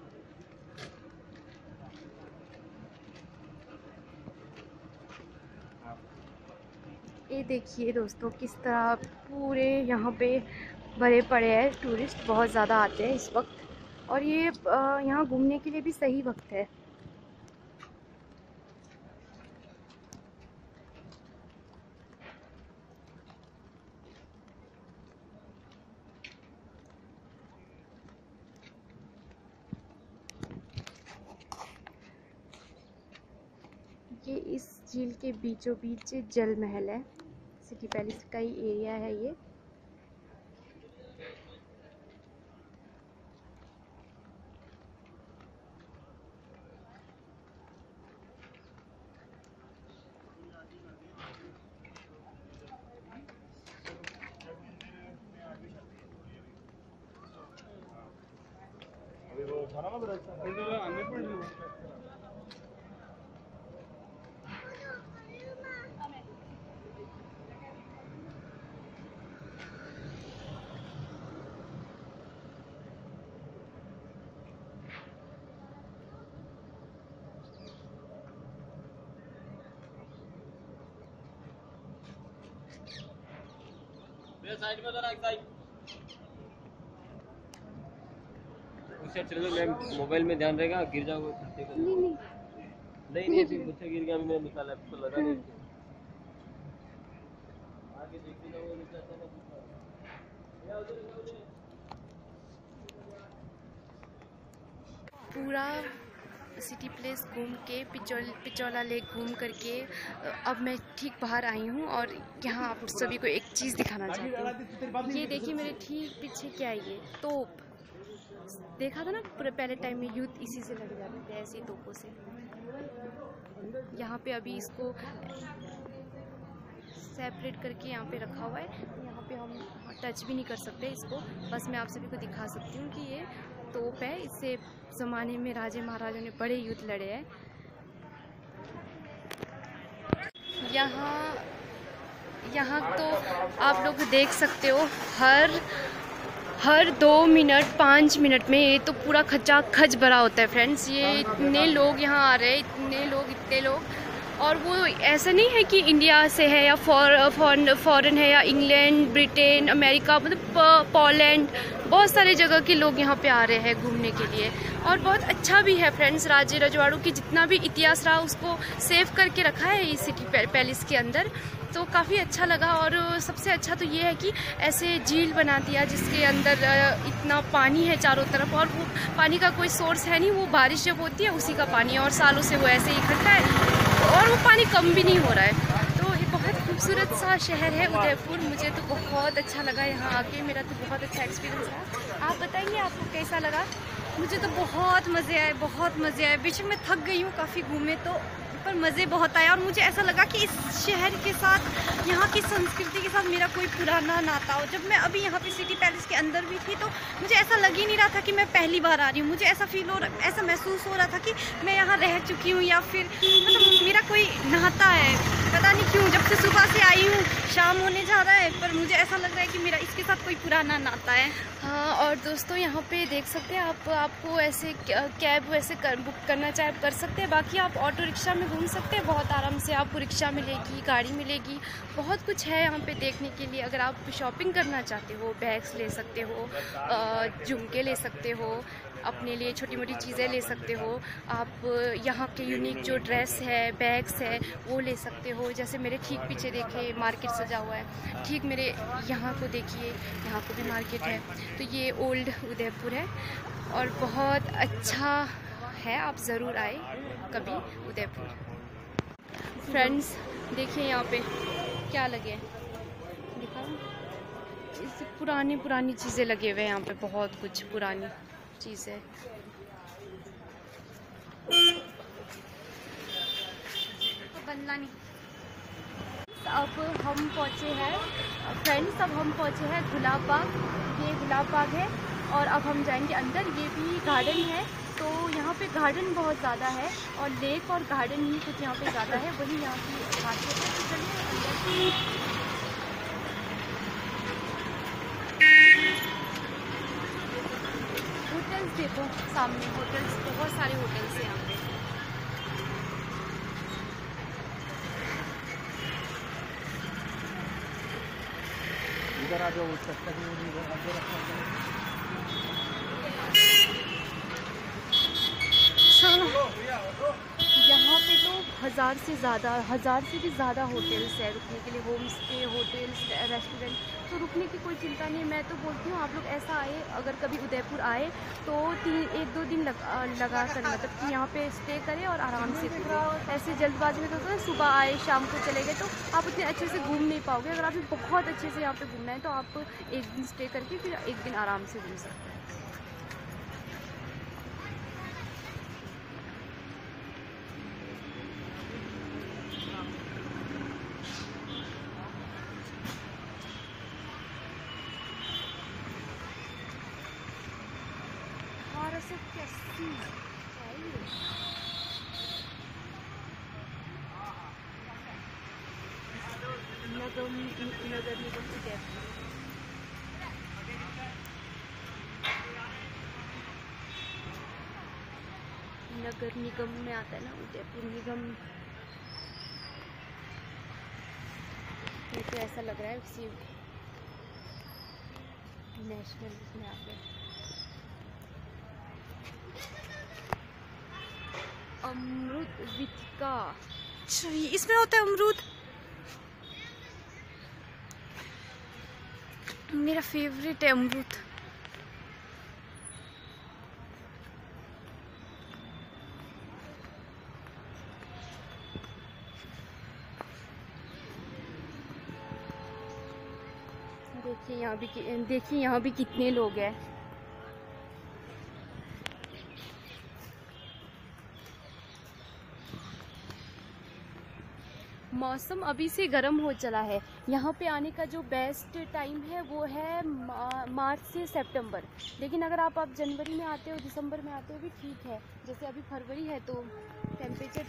ये देखिए दोस्तों किस तरह पूरे यहाँ पे भरे पड़े हैं। टूरिस्ट बहुत ज़्यादा आते हैं इस वक्त, और ये यहाँ घूमने के लिए भी सही वक्त है। ये इस झील के बीचों बीच जल महल है। सिटी पैलेस का ही एरिया है ये। साइड में जरा एक साइड उससे चलो, मैं मोबाइल में ध्यान रहेगा, गिर जाओगे। नहीं नहीं नहीं नहीं फिर मुझसे गिर गया, मैं निकाला तो लगा नहीं। आगे देखते जाओगे नीचे चलो। पूरा सिटी प्लेस घूम के पिचोल पिचोला लेक घूम करके अब मैं ठीक बाहर आई हूँ, और यहाँ आप सभी को एक चीज़ दिखाना चाहती हूँ। ये देखिए मेरे ठीक पीछे क्या है, ये तोप। देखा था ना पूरे पहले टाइम में यूथ इसी से लग जाते थे, ऐसी तोपों से। यहाँ पे अभी इसको सेपरेट करके यहाँ पे रखा हुआ है। यहाँ पे हम टच भी नहीं कर सकते इसको, बस मैं आप सभी को दिखा सकती हूँ कि ये तोप है। इससे ज़माने में राजे महाराजों ने बड़े युद्ध लड़े हैं। यहाँ यहाँ तो आप लोग देख सकते हो, हर हर दो मिनट पाँच मिनट में ये तो पूरा खचा खच भरा होता है फ्रेंड्स। ये इतने लोग यहाँ आ रहे हैं, इतने लोग इतने लोग और वो ऐसा नहीं है कि इंडिया से है या फॉर फॉरेन है या इंग्लैंड, ब्रिटेन, अमेरिका, मतलब पोलैंड, बहुत सारे जगह के लोग यहाँ पे आ रहे हैं घूमने के लिए। और बहुत अच्छा भी है फ्रेंड्स, राजे रजवाड़ों की जितना भी इतिहास रहा उसको सेव करके रखा है इस सिटी पैलेस के अंदर, तो काफ़ी अच्छा लगा। और सबसे अच्छा तो ये है कि ऐसे झील बना दिया जिसके अंदर इतना पानी है चारों तरफ, और वो पानी का कोई सोर्स है नहीं, वो बारिश जब होती है उसी का पानी है और सालों से वो ऐसे ही इकट्ठा है और वो पानी कम भी नहीं हो रहा है। तो ये बहुत खूबसूरत सा शहर है उदयपुर, मुझे तो बहुत अच्छा लगा यहाँ आके, मेरा तो बहुत अच्छा एक्सपीरियंस रहा। आप बताइए आपको कैसा लगा? मुझे तो बहुत मज़े आए, बहुत मज़े आए। बीच में थक गई हूँ, काफ़ी घूमे तो पर मज़े बहुत आए और मुझे ऐसा लगा कि इस शहर के साथ, यहाँ की संस्कृति के साथ मेरा कोई पुराना नाता हो। जब मैं अभी यहाँ पे सिटी पैलेस के अंदर भी थी तो मुझे ऐसा लग ही नहीं रहा था कि मैं पहली बार आ रही हूँ। मुझे ऐसा फील हो रहा, ऐसा महसूस हो रहा था कि मैं यहाँ रह चुकी हूँ या फिर मतलब मेरा कोई नाता है। पता नहीं क्यों, जब से सुबह से आई हूँ, शाम होने जा रहा है, पर मुझे ऐसा लग रहा है कि मेरा इसके साथ कोई पुराना नाता है। हाँ, और दोस्तों यहाँ पे देख सकते हैं आप, आपको ऐसे कैब वैसे कर बुक करना चाहे कर सकते हैं। बाकी आप ऑटो रिक्शा में घूम सकते हैं बहुत आराम से। आपको रिक्शा मिलेगी, गाड़ी मिलेगी, बहुत कुछ है यहाँ पे देखने के लिए। अगर आप शॉपिंग करना चाहते हो, बैग्स ले सकते हो, झुमके ले सकते हो, अपने लिए छोटी मोटी चीज़ें ले सकते हो। आप यहाँ के यूनिक जो ड्रेस है, बैग्स है, वो ले सकते हो। जैसे मेरे ठीक पीछे देखिए मार्केट सजा हुआ है, ठीक मेरे यहाँ को देखिए, यहाँ को भी मार्केट है। तो ये ओल्ड उदयपुर है और बहुत अच्छा है, आप ज़रूर आए कभी उदयपुर। फ्रेंड्स देखिए यहाँ पे क्या लगे, दिखाओ, इस पुरानी पुरानी चीज़ें लगे हुए हैं यहाँ पे, बहुत कुछ पुरानी चीज़ें। बनला नहीं। अब हम पहुँचे हैं फ्रेंड्स, अब हम पहुँचे हैं गुलाब बाग। ये गुलाब बाग है और अब हम जाएंगे अंदर। ये भी गार्डन है, तो यहाँ पे गार्डन बहुत ज़्यादा है और लेक और गार्डन ही कुछ यहाँ पे ज़्यादा है, वही यहाँ की खासियत है। तो चलिए अंदर। होटल्स देखो सामने, होटल्स, बहुत सारे होटल्स हैं यहाँ पे। इधर आ जाओ, उस तक तक इधर आगे रखो। यहाँ पे तो हज़ार से ज़्यादा, हज़ार से भी ज़्यादा होटल्स है रुकने के लिए, होम स्टे, होटल्स, रेस्टोरेंट। तो रुकने की कोई चिंता नहीं। मैं तो बोलती हूँ आप लोग ऐसा आए, अगर कभी उदयपुर आए तो तीन एक दो दिन लगा लगा कर मतलब कि यहाँ पे स्टे करें और आराम से घूमें। ऐसे जल्दबाजी में तो होता है सुबह आए शाम को चले गए तो आप उतने अच्छे से घूम नहीं पाओगे। अगर आपको बहुत अच्छे से यहाँ पे घूमना है तो आप एक दिन स्टे करके फिर एक दिन आराम से घूम सकते हैं। नगर नगर निगम उदयपुर। नगर निगम में आता है ना उदयपुर निगम। ये तो ऐसा लग रहा है किसी नेशनल में आते हैं। अमरूद विटिका, अच्छा इसमें होता है अमरूद। मेरा फेवरेट है अमरूद। देखिए यहाँ भी, देखिए यहाँ भी कितने लोग हैं। मौसम अभी से गर्म हो चला है। यहाँ पे आने का जो बेस्ट टाइम है वो है मार्च से सितंबर। लेकिन अगर आप आप जनवरी में आते हो, दिसंबर में आते हो भी ठीक है। जैसे अभी फरवरी है तो टेम्परेचर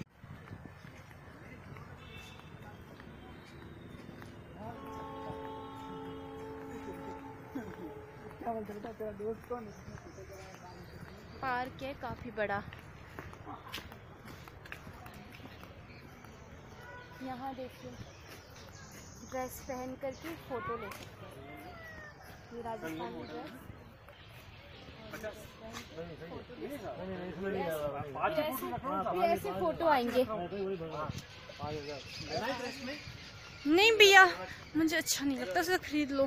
पार्क है काफ़ी बड़ा। यहाँ देखिए ड्रेस पहन करके फ़ोटो ले सकते हैं। ये राजस्थानी ड्रेस, ऐसे, ऐसे फ़ोटो आएंगे। नहीं भैया मुझे अच्छा नहीं लगता, उसे खरीद लो।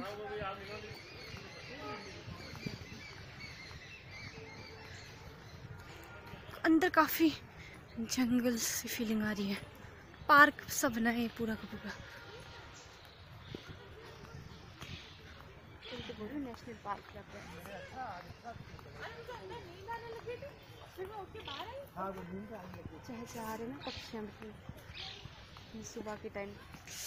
अंदर काफी जंगल सी फीलिंग आ रही है। पार्क सा बना है पूरा का पूरा। बोल रही हूँ, नेशनल पार्क लग रहा है। चहचहा रहे ना पक्षियाँ बिल्कुल सुबह के टाइम।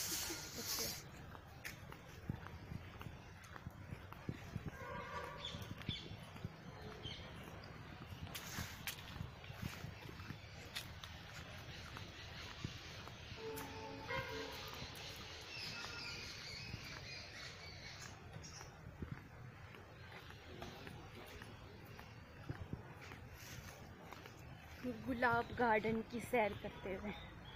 गुलाब गार्डन की सैर करते हुए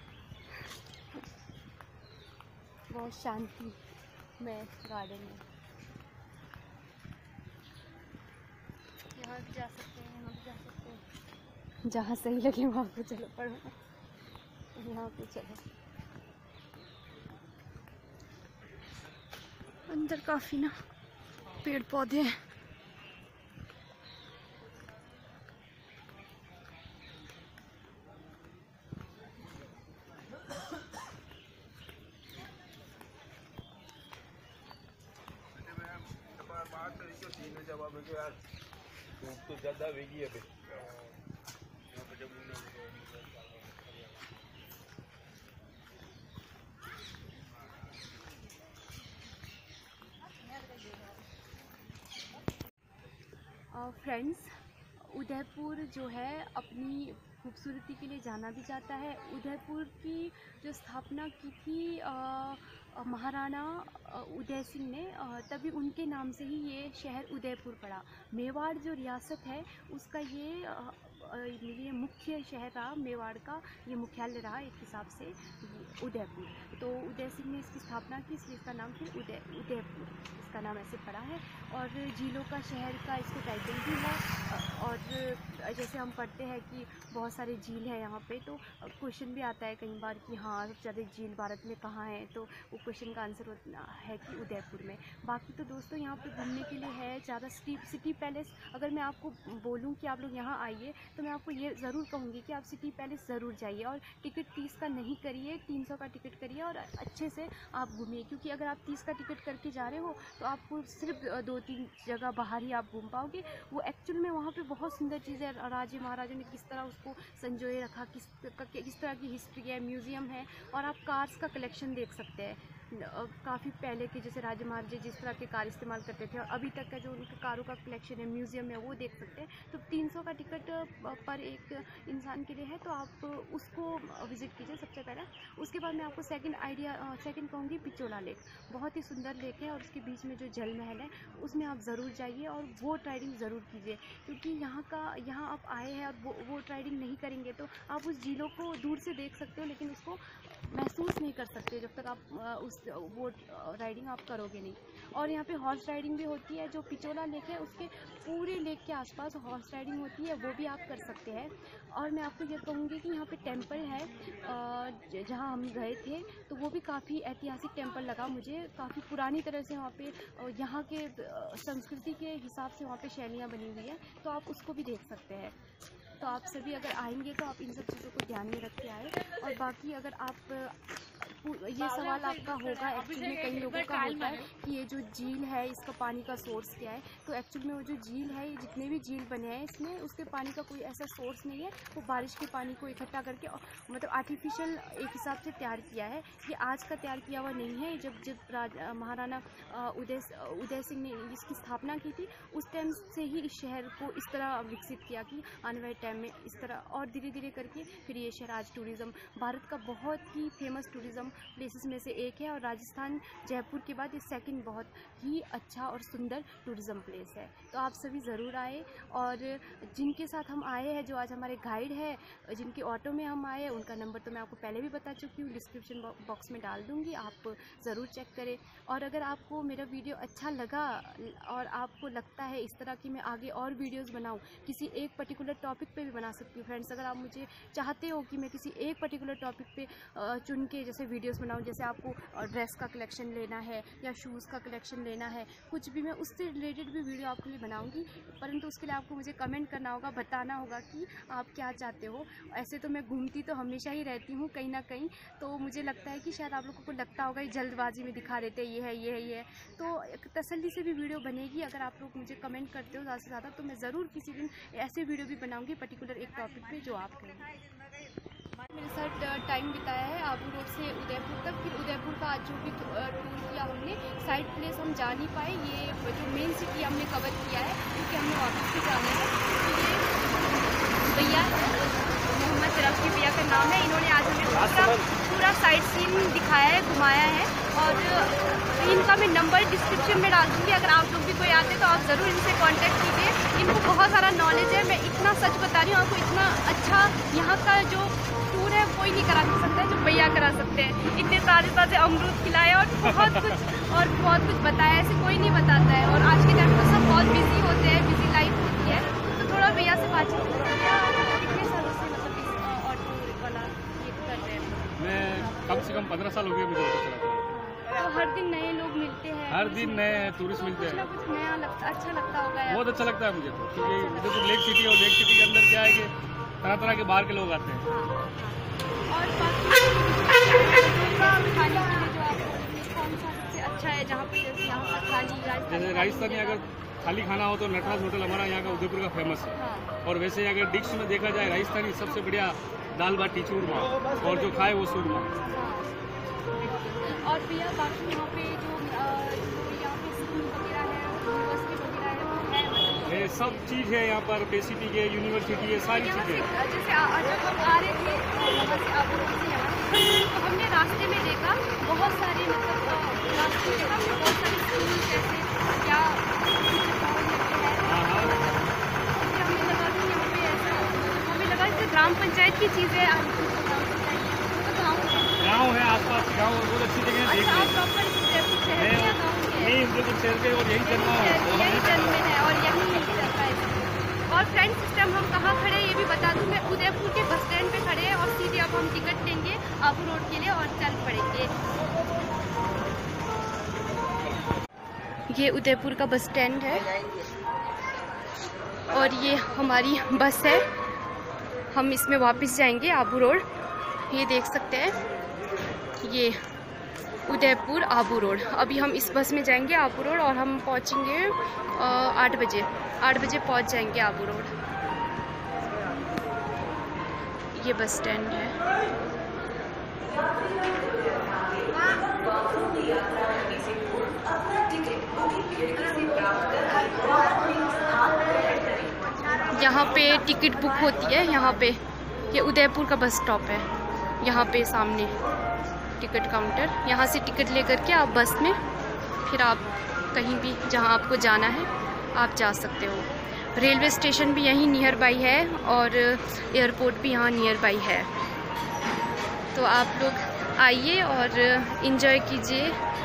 बहुत शांति में गार्डन है। यहाँ भी जा सकते हैं, यहाँ भी जा सकते हैं, जहाँ सही लगे वहाँ पे चलो पढ़ो, यहाँ पे चलो। अंदर काफ़ी ना पेड़ पौधे हैं। तो ज़्यादा वेगी है फ्रेंड्स, उदयपुर जो है अपनी खूबसूरती के लिए जाना भी जाता है। उदयपुर की जो स्थापना की थी आ, महाराणा उदय सिंह ने, तभी उनके नाम से ही ये शहर उदयपुर पड़ा। मेवाड़ जो रियासत है उसका ये ये मुख्य शहर रहा, मेवाड़ का ये मुख्यालय रहा एक हिसाब से उदयपुर। तो उदय सिंह ने इसकी स्थापना की, इसलिए इसका नाम फिर उदय उदयपुर इसका नाम ऐसे पड़ा है। और झीलों का शहर का इसको टाइटल भी है। और जैसे हम पढ़ते हैं कि बहुत सारे झील है यहाँ पे, तो क्वेश्चन भी आता है कई बार कि हाँ सबसे ज़्यादा झील भारत में कहाँ है, तो वो क्वेश्चन का आंसर होता है कि उदयपुर में। बाकी तो दोस्तों यहाँ पे घूमने के लिए है ज़्यादा। सिटी सिटी पैलेस, अगर मैं आपको बोलूँ कि आप लोग यहाँ आइए तो मैं आपको ये ज़रूर कहूँगी कि आप सिटी पैलेस ज़रूर जाइए। और टिकट तीस का नहीं करिए, तीन सौ का टिकट करिए और अच्छे से आप घूमिए। क्योंकि अगर आप तीस का टिकट करके जा रहे हो तो आपको सिर्फ दो तीन जगह बाहर ही आप घूम पाओगे। वो एक्चुअल में वहाँ पे बहुत सुंदर चीज़ें, राजे महाराजों ने किस तरह उसको संजोए रखा, किस किस तरह की हिस्ट्री है, म्यूज़ियम है। और आप कार्स का कलेक्शन देख सकते हैं, काफ़ी पहले के जैसे राजे महाराजे जिस तरह के कार इस्तेमाल करते थे और अभी तक का जो उनके कारों का कलेक्शन है, म्यूज़ियम है, वो देख सकते हैं। तो तीन सौ का टिकट पर एक इंसान के लिए है, तो आप उसको विज़िट कीजिए सबसे पहले। उसके बाद मैं आपको सेकंड आइडिया सेकंड कहूँगी पिचोला लेक। बहुत ही सुंदर लेक है और उसके बीच में जो जल महल है उसमें आप ज़रूर जाइए और बोट राइडिंग ज़रूर कीजिए। क्योंकि यहाँ का यहाँ आप आए हैं और बोट राइडिंग नहीं करेंगे तो आप उस झीलों को दूर से देख सकते हो, लेकिन उसको महसूस नहीं कर सकते जब तक आप उस बोट राइडिंग आप करोगे नहीं। और यहाँ पे हॉर्स राइडिंग भी होती है। जो पिचोला लेक है उसके पूरे लेक के आसपास हॉर्स राइडिंग होती है, वो भी आप कर सकते हैं। और मैं आपको ये कहूँगी कि यहाँ पे टेंपल है जहाँ हम गए थे, तो वो भी काफ़ी ऐतिहासिक टेंपल लगा मुझे। काफ़ी पुरानी तरह से वहाँ पे यहाँ के संस्कृति के हिसाब से वहाँ पे शैलियाँ बनी हुई है, तो आप उसको भी देख सकते हैं। तो आप सभी अगर आएंगे तो आप इन सब चीज़ों को ध्यान में रख के आए। और बाकी अगर आप ये सवाल आपका होगा, एक्चुअली में कई लोगों का होता है कि ये जो झील है इसका पानी का सोर्स क्या है। तो एक्चुअली में वो जो झील है, ये जितने भी झील बने हैं इसमें उसके पानी का कोई ऐसा सोर्स नहीं है। वो बारिश के पानी को इकट्ठा करके मतलब आर्टिफिशियल एक हिसाब से तैयार किया है। ये आज का तैयार किया हुआ नहीं है। जब जब महाराणा उदय उदय सिंह ने इसकी स्थापना की थी उस टाइम से ही इस शहर को इस तरह विकसित किया कि आने वाले टाइम में इस तरह, और धीरे धीरे करके फिर ये शहर आज टूरिज़्म, भारत का बहुत ही फेमस टूरिज़्म प्लेसेस में से एक है। और राजस्थान जयपुर के बाद ये सेकंड बहुत ही अच्छा और सुंदर टूरिज़्म प्लेस है। तो आप सभी ज़रूर आए। और जिनके साथ हम आए हैं, जो आज हमारे गाइड है, जिनके ऑटो में हम आए हैं, उनका नंबर तो मैं आपको पहले भी बता चुकी हूँ, डिस्क्रिप्शन बॉक्स में डाल दूँगी, आप ज़रूर चेक करें। और अगर आपको मेरा वीडियो अच्छा लगा और आपको लगता है इस तरह की मैं आगे और वीडियोज़ बनाऊँ, किसी एक पर्टिकुलर टॉपिक पे भी बना सकती हूँ फ्रेंड्स। अगर आप मुझे चाहते हो कि मैं किसी एक पर्टिकुलर टॉपिक पे चुन के जैसे वीडियो वीडियोस बनाऊं, जैसे आपको ड्रेस का कलेक्शन लेना है या शूज़ का कलेक्शन लेना है, कुछ भी, मैं उससे रिलेटेड भी वीडियो आपके लिए बनाऊंगी। परंतु उसके लिए आपको मुझे कमेंट करना होगा, बताना होगा कि आप क्या चाहते हो। ऐसे तो मैं घूमती तो हमेशा ही रहती हूँ कहीं ना कहीं, तो मुझे लगता है कि शायद आप लोगों को लगता होगा ये जल्दबाजी में दिखा देते ये है ये है ये है, तो एक तसल्ली से भी वीडियो बनेगी। अगर आप लोग मुझे कमेंट करते हो ज़्यादा से ज़्यादा, तो मैं ज़रूर किसी दिन ऐसे वीडियो भी बनाऊंगी पर्टिकुलर एक टॉपिक पे जो आप कहें। मेरे साथ टाइम बिताया है आबू रोड से उदयपुर तक, फिर उदयपुर का आज जो भी टूर किया हमने, साइड प्लेस हम जा नहीं पाए, ये जो मेन सिटी हमने कवर किया है क्योंकि हमने ऑफिस से जाना है। तो ये भैया मोहम्मद रफी भैया का नाम है, इन्होंने आज हमें पूरा पूरा साइड सीन दिखाया है, घुमाया है, और इनका मैं नंबर डिस्क्रिप्शन में डाल दूँगी। अगर आप लोग भी कोई आते तो आप ज़रूर इनसे कांटेक्ट कीजिए, इनको बहुत सारा नॉलेज है। मैं इतना सच बता रही हूँ आपको, इतना अच्छा यहाँ का जो टूर है कोई नहीं करा सकता है जो भैया करा सकते हैं। इतने ताज़े ताज़े अमरूद खिलाए और बहुत कुछ और बहुत कुछ बताया, ऐसे कोई नहीं बताता है। और आज के टाइम में सब बहुत बिजी होते हैं, बिजी लाइफ होती है, तो थोड़ा भैया से बातचीत कितने सालों से मतलब इस ऑटो वाला ये कर रहे हैं? मैं कम से कम पंद्रह साल हो गए मुझे ऑटो चलाते हैं। तो हर दिन नए लोग मिलते हैं, हर दिन नए टूरिस्ट मिलते हैं, कुछ नया लगता, अच्छा लगता होगा, बहुत अच्छा लगता है मुझे तो, क्योंकि उदयपुर लेक सिटी और लेक सिटी के अंदर क्या है कि तरह तरह के बाहर के लोग आते हैं। और बाकी खाने के लिए जो आप कौन सा सबसे अच्छा है जहाँ पे यहाँ पर थाली जैसे राजस्थानी अगर थाली खाना हो तो नटराज होटल हमारा यहाँ का उदयपुर का फेमस है। हाँ। और वैसे अगर डिश में देखा जाए राजस्थानी सबसे बढ़िया दाल बाटी चूरमा, और जो खाए वो सूरमा। और भैया बाकी यहाँ पे जो यहाँ पे स्कूल वगैरह है, यूनिवर्सिटी वगैरह है, वो है मतलब ये सब चीज़ है यहाँ पर, पेसिटी के यूनिवर्सिटी है, सारी चीज़ें। जैसे जब हम आ रहे थे वहाँ से आबू रोड से यहाँ, तो हमने रास्ते में देखा बहुत सारे मतलब रास्ते में देखा बहुत सारे स्कूल जैसे क्या हमें लगा कि यहाँ पे ऐसा, हमें लगा जैसे ग्राम पंचायत की चीज़ें, गाँव है आसपास, गाँव बहुत अच्छी जगह है देखने। नहीं उदयपुर शहर के, और यही जन्म है, यही जन्म है और यही रहता है। और फ्रेंड सिस्टम हम कहाँ खड़े हैं ये भी बता दूँ मैं, उदयपुर के बस स्टैंड पे खड़े हैं, और सीधे अब हम टिकट लेंगे आबू रोड के लिए और चल पड़ेंगे। ये उदयपुर का बस स्टैंड है और ये हमारी बस है, हम इसमें वापस जाएंगे आबू रोड। ये देख सकते हैं, ये उदयपुर आबू रोड। अभी हम इस बस में जाएंगे आबू रोड और हम पहुंचेंगे आठ बजे आठ बजे पहुंच जाएंगे आबू रोड। ये बस स्टैंड है। यहाँ पे टिकट बुक होती है, यहाँ पे ये उदयपुर का बस स्टॉप है, यहाँ पे सामने टिकट काउंटर, यहाँ से टिकट लेकर के आप बस में फिर आप कहीं भी जहाँ आपको जाना है आप जा सकते हो। रेलवे स्टेशन भी यहीं नियर बाई है और एयरपोर्ट भी यहाँ नियर बाई है, तो आप लोग आइए और इन्जॉय कीजिए